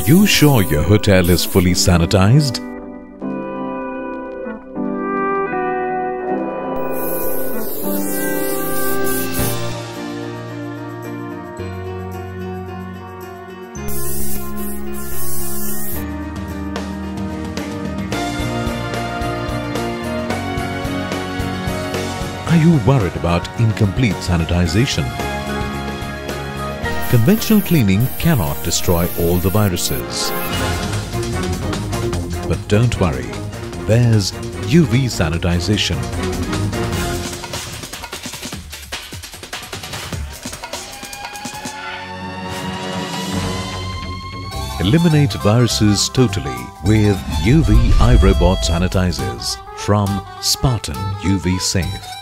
you sure your hotel is fully sanitized? Are you worried about incomplete sanitization? Conventional cleaning cannot destroy all the viruses. But don't worry, there's UV sanitization. Eliminate viruses totally with UV iRobot sanitizers from Spartan UV Safe.